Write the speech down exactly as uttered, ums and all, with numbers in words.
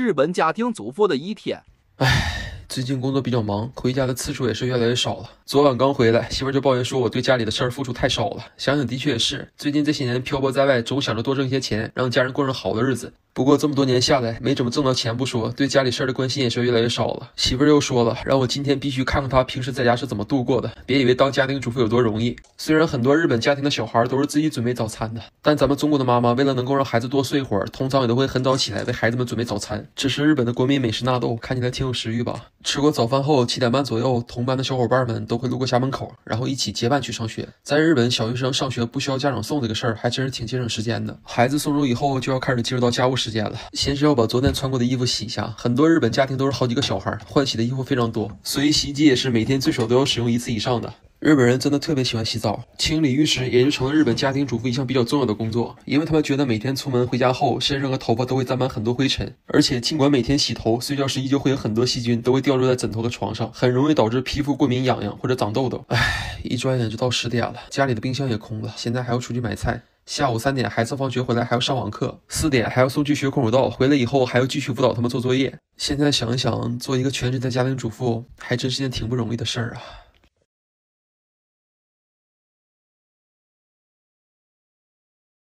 日本家庭主妇的一天。 唉，最近工作比较忙，回家的次数也是越来越少了。昨晚刚回来，媳妇就抱怨说我对家里的事儿付出太少了。想想的确也是，最近这些年漂泊在外，总想着多挣些钱，让家人过上好的日子。不过这么多年下来，没怎么挣到钱不说，对家里事儿的关心也是越来越少了。媳妇又说了，让我今天必须看看她平时在家是怎么度过的，别以为当家庭主妇有多容易。虽然很多日本家庭的小孩都是自己准备早餐的，但咱们中国的妈妈为了能够让孩子多睡会儿，通常也都会很早起来为孩子们准备早餐。这是日本的国民美食纳豆，看起来挺有食欲吧？吃过早饭后，七点半左右，同班的小伙伴们都会路过家门口，然后一起结伴去上学。在日本，小学生上学不需要家长送这个事儿，还真是挺节省时间的。孩子送走以后，就要开始进入到家务时间了。先是要把昨天穿过的衣服洗一下，很多日本家庭都是好几个小孩，换洗的衣服非常多，所以洗衣机也是每天最少都要使用一次以上的。日本人真的特别喜欢洗澡，清理浴室也就成了日本家庭主妇一项比较重要的工作，因为他们觉得每天出门回家后，身上和头发都会沾满很多灰尘，而且尽管每天洗头，睡觉时依旧会有很多细菌都会掉落在枕头和床上，很容易导致皮肤过敏、痒痒或者长痘痘。唉，一转眼就到十点了，家里的冰箱也空了，现在还要出去买菜。下午三点孩子放学回来还要上网课，四点还要送去学空手道，回来以后还要继续辅导他们做作业。现在想一想，做一个全职的家庭主妇还真是件挺不容易的事儿啊。